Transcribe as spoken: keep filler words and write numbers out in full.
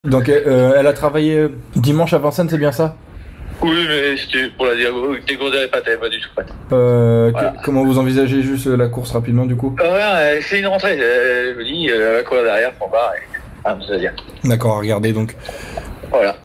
Donc euh, elle a travaillé dimanche à Vincennes, c'est bien ça? Oui, mais c'était pour la diago, dégourdir les pâtes, elle est pas du tout prête. euh, Voilà. que- Comment vous envisagez juste la course rapidement du coup? Euh, ouais, c'est une rentrée, euh, je me dis, euh, elle va courir derrière, pour voir, et... ah, ça veut dire. D'accord, regardez donc. Voilà.